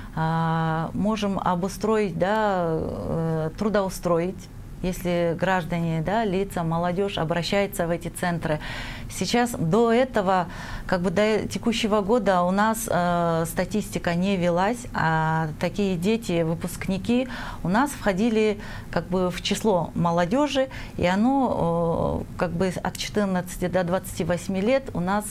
можем обустроить, да, трудоустроить, если граждане, да, лица, молодежь обращается в эти центры. Сейчас до этого, как бы до текущего года у нас статистика не велась, а такие дети, выпускники у нас входили как бы в число молодежи, и оно как бы от 14 до 28 лет у нас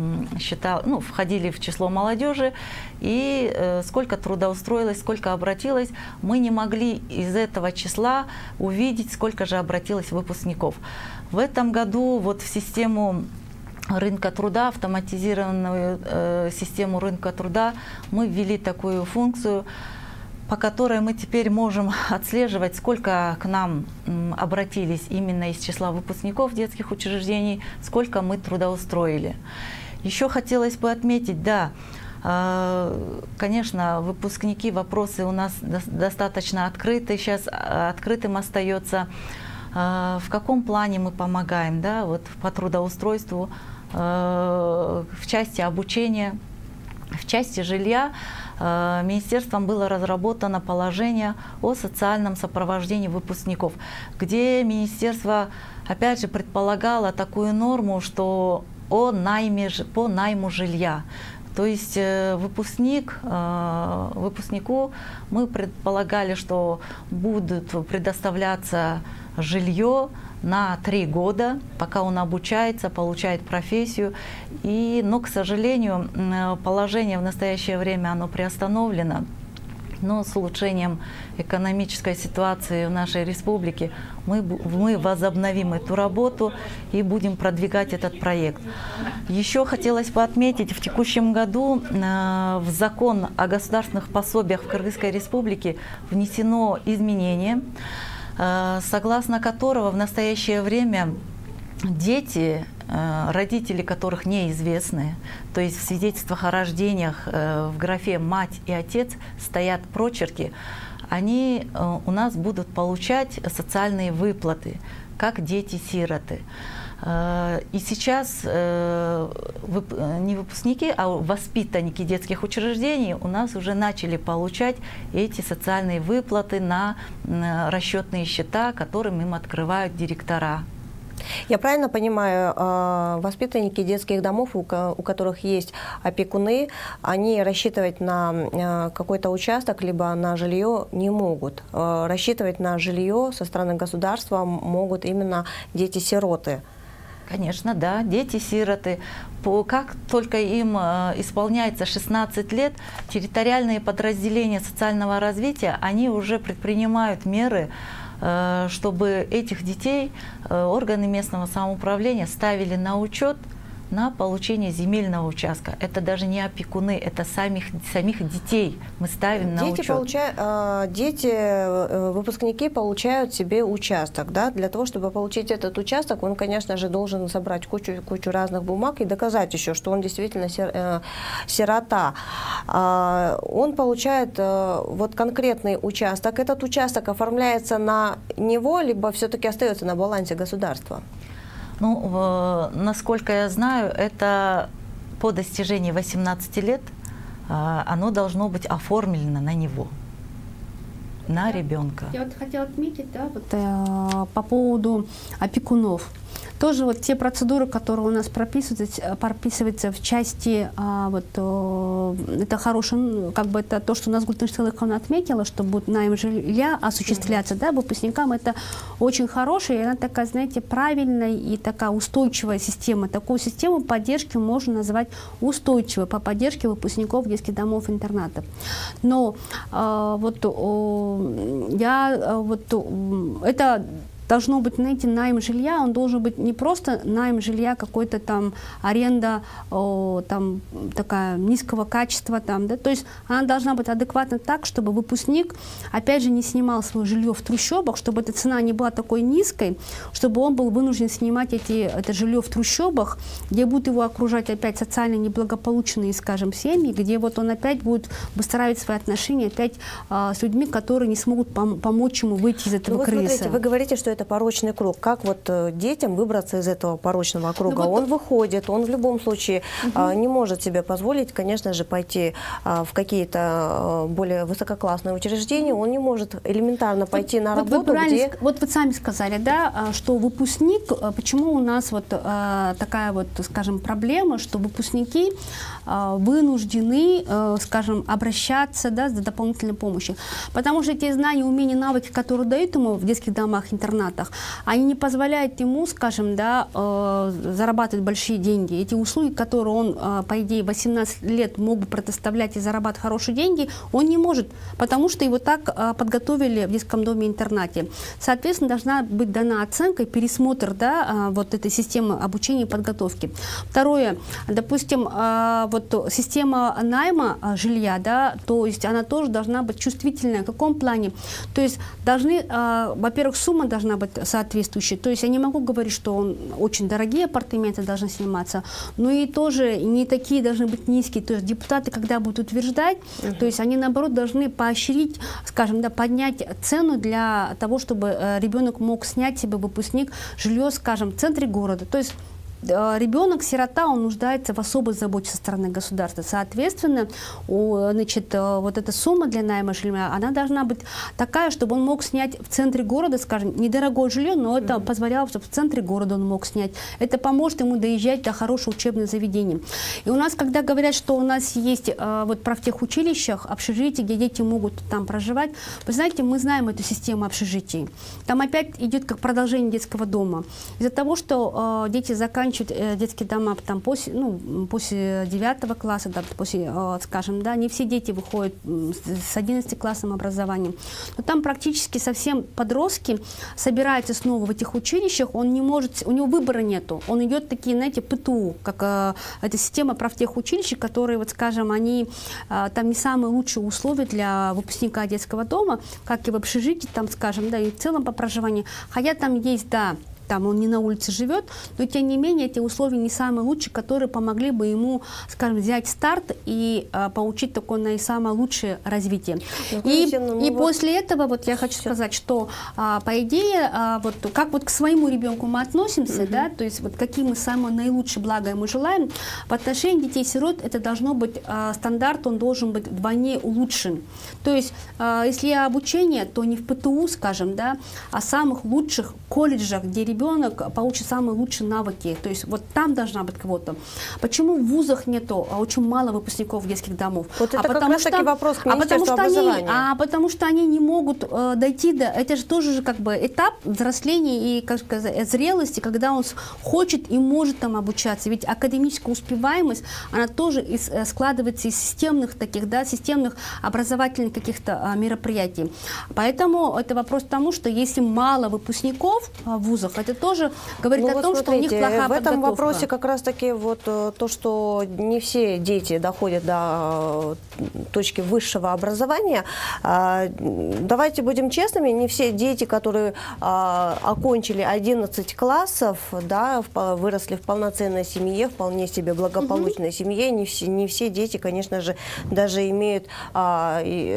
входили в число молодежи, и сколько трудоустроилось, сколько обратилось, мы не могли из этого числа увидеть, сколько же обратилось выпускников. В этом году вот в систему рынка труда, автоматизированную систему рынка труда, мы ввели такую функцию, по которой мы теперь можем отслеживать, сколько к нам обратились именно из числа выпускников детских учреждений, сколько мы трудоустроили. Еще хотелось бы отметить, да, конечно, выпускники, вопросы у нас достаточно открыты, сейчас открытым остается. В каком плане мы помогаем, да, вот по трудоустройству, в части обучения, в части жилья. Министерством было разработано положение о социальном сопровождении выпускников, где министерство, опять же, предполагало такую норму, что по найму жилья. То есть выпускнику мы предполагали, что будут предоставляться жилье на 3 года, пока он обучается, получает профессию. Но, к сожалению, положение в настоящее время оно приостановлено. Но с улучшением экономической ситуации в нашей республике мы возобновим эту работу и будем продвигать этот проект. Еще хотелось бы отметить, в текущем году в закон о государственных пособиях в Кыргызской республике внесено изменение, согласно которого в настоящее время дети, родители которых неизвестны, то есть в свидетельствах о рождениях в графе «мать» и «отец» стоят прочерки, они у нас будут получать социальные выплаты, как дети-сироты. И сейчас не выпускники, а воспитанники детских учреждений у нас уже начали получать эти социальные выплаты на расчетные счета, которым им открывают директора. Я правильно понимаю, воспитанники детских домов, у которых есть опекуны, они рассчитывать на какой-то участок, либо на жилье не могут. Рассчитывать на жилье со стороны государства могут именно дети-сироты. Конечно, да, дети-сироты. Как только им исполняется 16 лет, территориальные подразделения социального развития, они уже предпринимают меры, чтобы этих детей органы местного самоуправления ставили на учет на получение земельного участка. Это даже не опекуны, это самих детей мы ставим на учет. Выпускники получают себе участок, да? Для того, чтобы получить этот участок, он, конечно же, должен собрать кучу разных бумаг и доказать еще, что он действительно сирота. Он получает вот конкретный участок. Этот участок оформляется на него, либо все-таки остается на балансе государства? Ну, насколько я знаю, это по достижении 18 лет оно должно быть оформлено на него. на ребенка. Я вот хотела отметить, да, вот, по поводу опекунов. Тоже вот те процедуры, которые у нас прописываются в части, это хорошее, как бы это то, что нас Гульнар Сыйлыковна отметила, что будет найм жилья осуществляться, да, выпускникам, это очень хорошая, и она такая, знаете, правильная и такая устойчивая система. Такую систему поддержки можно назвать устойчивой по поддержке выпускников детских домов-интернатов. Но это должно быть, знаете, найм жилья, он должен быть не просто найм жилья, какой-то там аренда там такая низкого качества, там, да, то есть она должна быть адекватна так, чтобы выпускник, опять же, не снимал свое жилье в трущобах, чтобы эта цена не была такой низкой, чтобы он был вынужден снимать это жилье в трущобах, где будут его окружать опять социально неблагополучные, скажем, семьи, где вот он опять будет выстраивать свои отношения опять с людьми, которые не смогут помочь ему выйти из этого кризиса. Смотрите, вы говорите, что это порочный круг. Как вот детям выбраться из этого порочного круга? Он выходит, он в любом случае не может себе позволить, конечно же, пойти в какие-то более высококлассные учреждения, он не может элементарно пойти на работу, Вот вы сами сказали, да, что выпускник, почему у нас вот такая вот, скажем, проблема, что выпускники вынуждены, скажем, обращаться, да, за дополнительной помощью. Потому что эти знания, умения, навыки, которые дают ему в детских домах-интернатах, они не позволяют ему, скажем, да, зарабатывать большие деньги. Эти услуги, которые он, по идее, 18 лет мог бы предоставлять и зарабатывать хорошие деньги, он не может, потому что его так подготовили в детском доме-интернате. Соответственно, должна быть дана оценка, пересмотр, да, вот этой системы обучения и подготовки. Второе, допустим, вот система найма жилья, да, то есть она тоже должна быть чувствительная. В каком плане? То есть должны, во-первых, сумма должна быть соответствующая. То есть я не могу говорить, что очень дорогие апартаменты должны сниматься, но и тоже не такие должны быть низкие. То есть депутаты, когда будут утверждать, то есть они, наоборот, должны поощрить, скажем, да, поднять цену для того, чтобы ребенок мог снять себе, выпускник, жилье, скажем, в центре города. То есть ребенок, сирота, он нуждается в особой заботе со стороны государства. Соответственно, значит, вот эта сумма для найма жилья, она должна быть такая, чтобы он мог снять в центре города, скажем, недорогое жилье, но это позволяло, чтобы в центре города он мог снять. Это поможет ему доезжать до хорошего учебного заведения. И у нас, когда говорят, что у нас есть вот профтехучилищах, общежития, где дети могут там проживать, вы знаете, мы знаем эту систему общежитий. Там опять идет как продолжение детского дома. Из-за того, что дети заканчивают детские дома там, после 9 класса, да, после, скажем, да, не все дети выходят с 11 классом образования. Но там практически совсем подростки собираются снова в этих училищах, он не может, у него выбора нету. Он идет такие, знаете, ПТУ, как эта система профтехучилища, которые, вот, скажем, они там не самые лучшие условия для выпускника детского дома, как и в общежитии, там, скажем, да, и в целом по проживанию. Хотя там есть, да, там он не на улице живет, но тем не менее эти условия не самые лучшие, которые помогли бы ему, скажем, взять старт и получить такое наисамое лучшее развитие. И после этого вот я хочу сказать, что по идее, вот как вот к своему ребенку мы относимся, да, то есть вот какие мы самые наилучшие блага ему желаем, в отношении детей-сирот это должно быть стандарт, он должен быть вдвойне улучшен. То есть если обучение, то не в ПТУ, скажем, да, а в самых лучших колледжах, где ребенок получит самые лучшие навыки. То есть вот там должна быть кого-то. Почему в вузах нету очень мало выпускников детских домов? Вот это как раз таки вопрос к Министерству образования. Потому что они не могут дойти до... Это же тоже как бы этап взросления и, как сказать, зрелости, когда он хочет и может там обучаться. Ведь академическая успеваемость, она тоже складывается из системных таких, да, системных образовательных каких-то мероприятий. Поэтому это вопрос к тому, что если мало выпускников в вузах, это тоже говорит о том, что у них плохая подготовка. В этом вопросе как раз-таки вот то, что не все дети доходят до точки высшего образования. Давайте будем честными, не все дети, которые окончили 11 классов, да, выросли в полноценной семье, вполне себе благополучной семье, не все дети, конечно же, даже имеют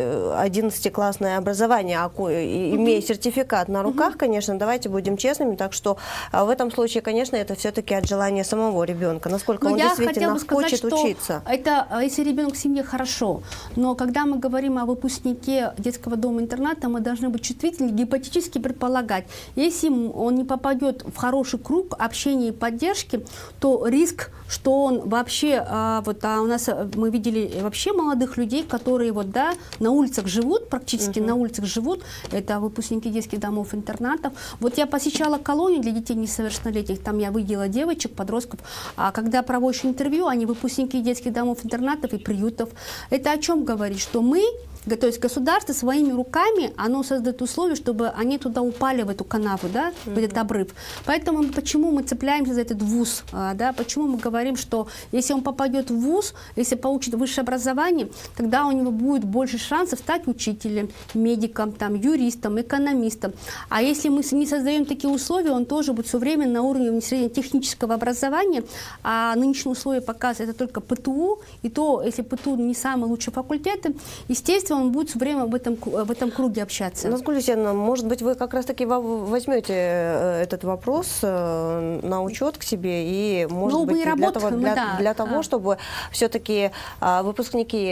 11-классное образование, имея сертификат на руках, конечно, давайте будем честными, так что в этом случае, конечно, это все-таки от желания самого ребенка, насколько он действительно хочет учиться. Это, если ребенок в семье, хорошо, но когда мы говорим о выпускнике детского дома-интерната, мы должны быть чувствительны, гипотетически предполагать, если он не попадет в хороший круг общения и поддержки, то риск, что он вообще, у нас мы видели вообще молодых людей, которые на улицах живут, практически на улицах живут, это выпускники детских домов-интернатов. Вот я посещала колонию для детей несовершеннолетних, там я видела девочек, подростков, а когда проводишь интервью, они выпускники детских домов-интернатов и приютов. Это о чем говорит? Что мы, то есть государство своими руками, оно создает условия, чтобы они туда упали, в эту канаву, да, в этот обрыв. Поэтому почему мы цепляемся за этот вуз, да, почему мы говорим, что если он попадет в вуз, если получит высшее образование, тогда у него будет больше шансов стать учителем, медиком, там, юристом, экономистом. А если мы не создаем такие условия, он тоже будет все время на уровне среднетехнического образования, а нынешние условия показывают это только ПТУ, и то, если ПТУ не самый лучший факультет, естественно, он будет все время в этом круге общаться. Назгуль Хусейновна, может быть, вы как раз-таки возьмете этот вопрос на учет к себе и, может быть, для того, чтобы все-таки выпускники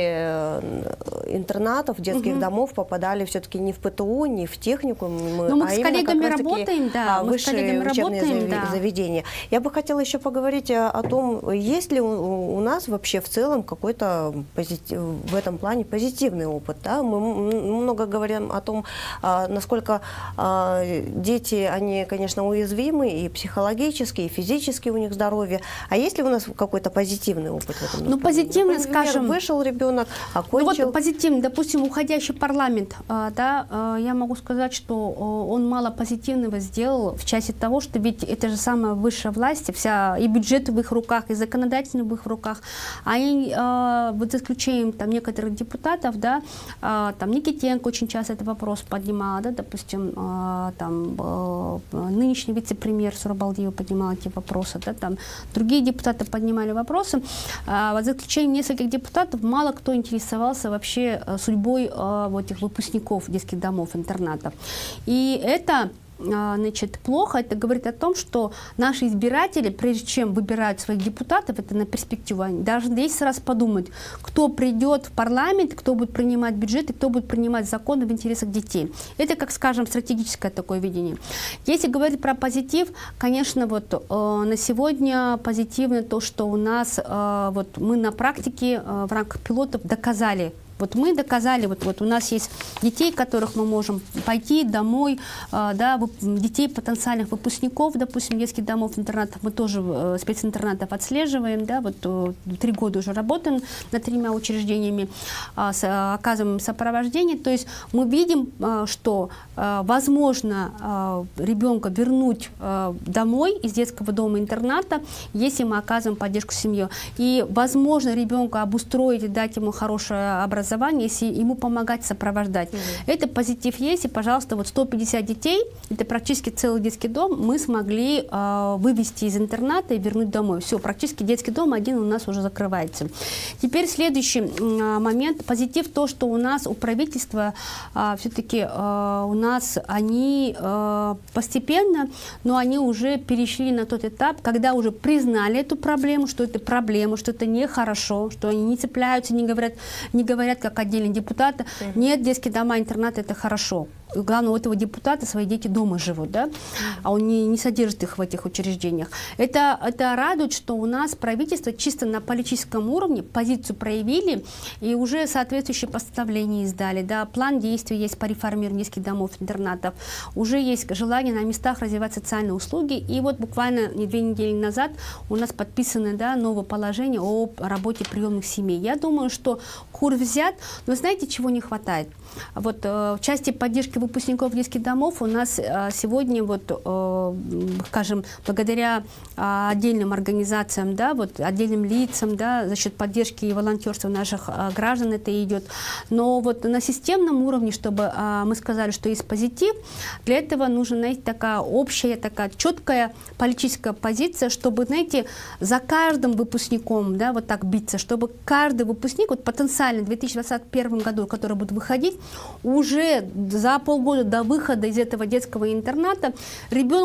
интернатов, детских домов попадали все-таки не в ПТУ, не в техникум, мы с коллегами работаем, высшие учебные заведения. Я бы хотела еще поговорить о том, есть ли у нас вообще в целом какой-то в этом плане позитивный опыт. Да? Мы много говорим о том, насколько дети, они, конечно, уязвимы и психологически, и физически у них здоровье. А есть ли у нас какой-то позитивный опыт в этом? Ну, позитивный, например, скажем... вышел ребенок, окончил... Ну, вот позитивный, допустим, уходящий парламент, да, я могу сказать, что он мало позитивного сделал в части того, что ведь это же самая высшая власть, вся и бюджет в их руках, и законодательный в их руках. Они, вот за исключением там некоторых депутатов, да, там Никитенко очень часто этот вопрос поднимал, да, допустим, там нынешний вице-премьер Сурабалдиева поднимал эти вопросы, да, там другие депутаты поднимали вопросы. Вот за исключением нескольких депутатов мало кто интересовался вообще судьбой вот этих выпускников детских домов, интернатов. И это, значит, плохо. Это говорит о том, что наши избиратели, прежде чем выбирают своих депутатов, это на перспективу, они должны 10 раз подумать, кто придет в парламент, кто будет принимать бюджет и кто будет принимать законы в интересах детей. Это, как скажем, стратегическое такое видение. Если говорить про позитив, конечно, вот на сегодня позитивно то, что у нас, вот мы на практике в рамках пилотов доказали. Вот мы доказали, вот у нас есть детей, которых мы можем пойти домой, да, детей потенциальных выпускников, допустим, детских домов, интернатов, мы тоже специнтернатов отслеживаем, да, вот 3 года уже работаем над 3 учреждениями, оказываем сопровождение, то есть мы видим, что возможно ребенка вернуть домой из детского дома-интерната, если мы оказываем поддержку семье, и возможно ребенка обустроить и дать ему хорошее образование, если ему помогать, сопровождать. Это позитив есть, и, пожалуйста, вот 150 детей, это практически целый детский дом, мы смогли вывести из интерната и вернуть домой. Все, практически детский дом один у нас уже закрывается. Теперь следующий момент. Позитив то, что у нас, у правительства, все-таки у нас они постепенно, но они уже перешли на тот этап, когда уже признали эту проблему, что это проблема, что это нехорошо, что они не цепляются, не говорят как отдельные депутаты. Нет, детские дома, интернаты — это хорошо. Главное, у этого депутата свои дети дома живут, да? А он не содержит их в этих учреждениях. Это радует, что у нас правительство чисто на политическом уровне позицию проявили и уже соответствующие постановления издали. Да? План действий есть по реформированию детских домов, интернатов. Уже есть желание на местах развивать социальные услуги. И вот буквально 2 недели назад у нас подписано, да, новое положение о работе приемных семей. Я думаю, что курс взят, но знаете, чего не хватает? Вот в части поддержки выпускников детских домов у нас сегодня, вот, скажем, благодаря отдельным организациям, да, вот, отдельным лицам, да, за счет поддержки и волонтерства наших граждан это идет. Но вот на системном уровне, чтобы мы сказали, что есть позитив, для этого нужна, знаете, такая общая, такая четкая политическая позиция, чтобы, знаете, за каждым выпускником, да, вот так биться, чтобы каждый выпускник, вот потенциально в 2021 году, который будет выходить, уже за полгода до выхода из этого детского интерната ребенок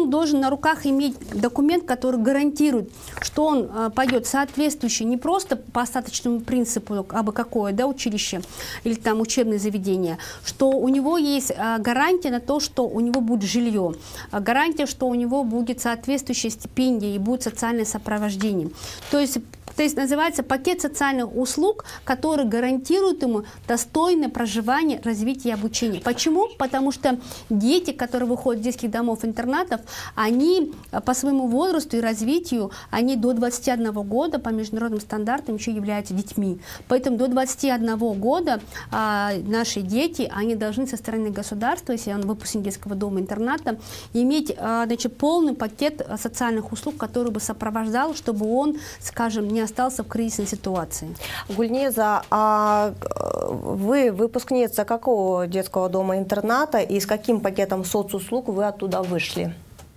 ребенок должен на руках иметь документ, который гарантирует, что он пойдет соответствующий не просто по остаточному принципу, абы какое, да, училище или там учебное заведение, что у него есть гарантия на то, что у него будет жилье, гарантия, что у него будет соответствующая стипендия и будет социальное сопровождение. То есть называется пакет социальных услуг, который гарантирует ему достойное проживание, развитие и обучение. Почему? Потому что дети, которые выходят из детских домов-интернатов, они по своему возрасту и развитию, они до 21 года по международным стандартам еще являются детьми. Поэтому до 21 года наши дети, они должны со стороны государства, если он выпускник детского дома-интерната, иметь полный пакет социальных услуг, который бы сопровождал, чтобы он, скажем, не остался в кризисной ситуации. Гульнеза, а вы выпускница какого детского дома-интерната и с каким пакетом соцуслуг вы оттуда вышли?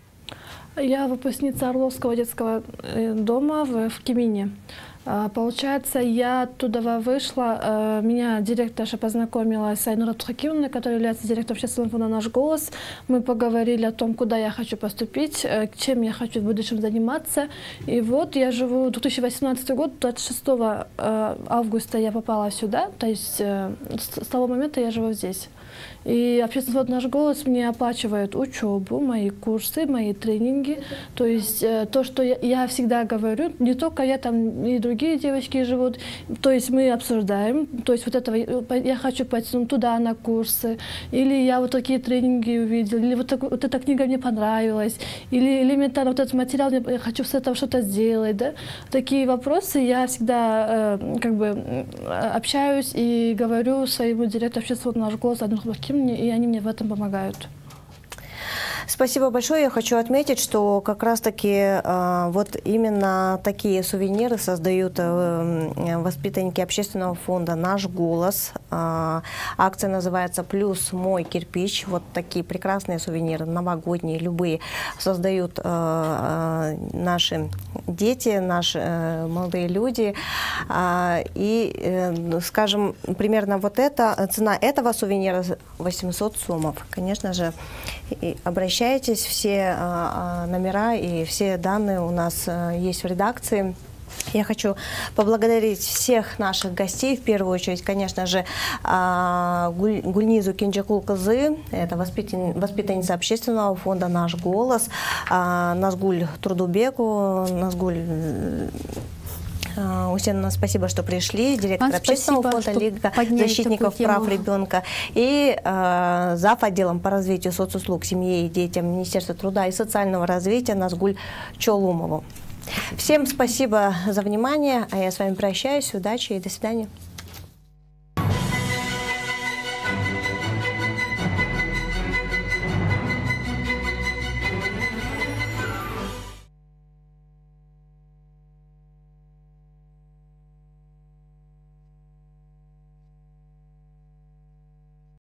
Я выпускница Орловского детского дома в Кемине. Получается, я оттуда вышла, меня директорша познакомила с Айнур Абдухакимовной, которая является директором общественного фонда «Наш голос». Мы поговорили о том, куда я хочу поступить, чем я хочу в будущем заниматься. И вот я живу 2018 год, 26 августа я попала сюда, то есть с того момента я живу здесь. И общественный фонд «Наш голос» мне оплачивает учебу, мои курсы, мои тренинги. То есть то, что я всегда говорю, не только я, там и другие девочки живут. То есть мы обсуждаем, то есть вот этого я хочу пойти туда на курсы, или я вот такие тренинги увидела, или вот эта книга мне понравилась, или элементарно вот этот материал, я хочу с этого что-то сделать. Да? Такие вопросы я всегда как бы общаюсь и говорю своему директору общественного фонда «Наш голос», и они мне в этом помогают. Спасибо большое. Я хочу отметить, что как раз-таки вот именно такие сувениры создают воспитанники общественного фонда «Наш голос». Акция называется «Плюс мой кирпич». Вот такие прекрасные сувениры, новогодние, любые, создают наши дети, наши молодые люди. И, скажем, примерно вот эта цена этого сувенира 800 сомов. Конечно же, обращайтесь, все номера и все данные у нас есть в редакции. Я хочу поблагодарить всех наших гостей, в первую очередь, конечно же, Гульнизу Кинджакул-Кызы, это воспитанница общественного фонда «Наш голос», Назгуль Трудубеку, Назгуль Усеновна, спасибо, что пришли, директор общественного фонда Лига защитников прав ребенка и зав. Отделом по развитию соцуслуг семье и детям Министерства труда и социального развития Назгуль Чолумову. Всем спасибо за внимание, а я с вами прощаюсь, удачи и до свидания.